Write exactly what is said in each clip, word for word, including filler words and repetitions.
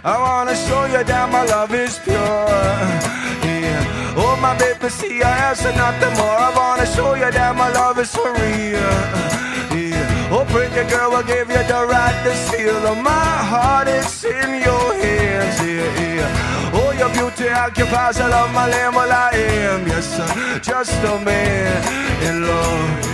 I wanna show you that my love is pure. Yeah. Oh my baby, see I ask for nothing more. I wanna show you that my love is for real. Yeah. Oh pretty girl, will give you the right to steal. My heart is in your hands. Yeah, yeah. Oh your beauty occupies all of my land. Well I am, yes sir, just a man in love.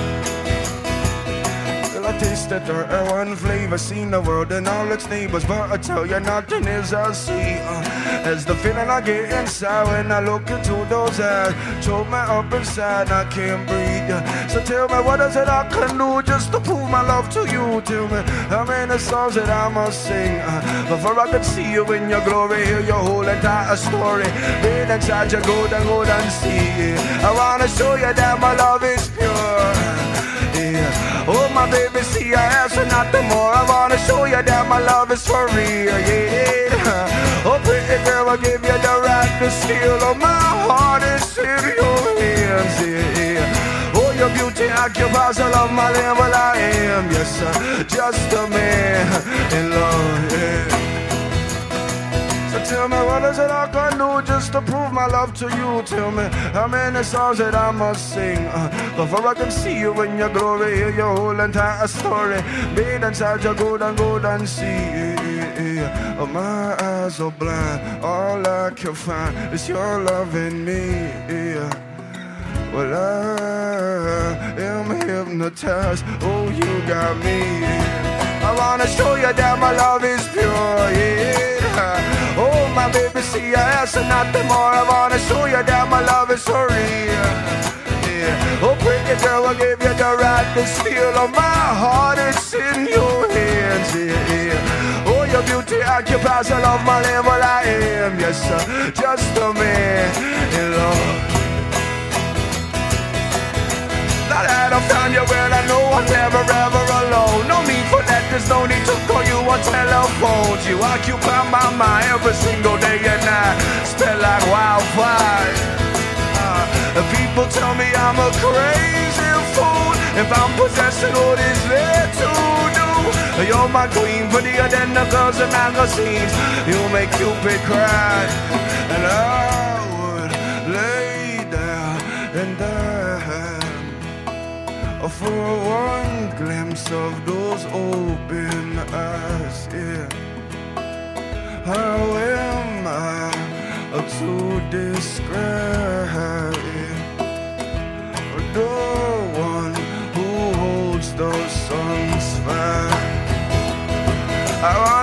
I tasted her one flavor, seen the world and all its neighbors, but I tell you nothing is as sweet uh, as the feeling I get inside when I look into those eyes. Choke me up inside, I can't breathe. Uh, so tell me, what is it I can do just to prove my love to you? Tell me how many songs that I must sing uh, before I can see you in your glory, hear your whole entire story, bathe inside your golden, golden sea. I wanna show you that my love is pure. Yeah. Oh my baby, see I ask for nothing more. I wanna show you that my love is for real. Yeah. Oh pretty girl, I'll give you the right to steal. Oh my heart is in your hands. Yeah. Oh your beauty occupies all of my land. Well I am, yes sir, just a man in love. Yeah. So tell me, what is it I can do just to prove my love to you? Tell me how many songs that I must sing uh, before I can see you in your glory, hear your whole entire story, bathe inside your golden, golden sea. Oh, my eyes are blind, all I can find is your love in me. Well, I am hypnotized, oh, you got me. I wanna show you that my love is pure, yeah. Oh my baby, see I ask for nothing more. I wanna show you that my love is for real. Yeah. Oh pretty girl, I'll give you the right to steal. Oh my heart is in your hands. Yeah, yeah. Oh your beauty occupies all of my land. Well I am, yes sir, just a man in love. Now that I found you, well I know I'm never ever alone. No need for that, there's no need to call you on telephone. You occupy my mind every single day and night, spread like wildfire. uh, People tell me I'm a crazy fool if I'm possessing what is there to do. You're my queen, prettier than the girls in magazines. You make Cupid cry, and I would lay down and die for one glimpse of those open eyes, yeah. How am I to describe the one who holds those songs fire? I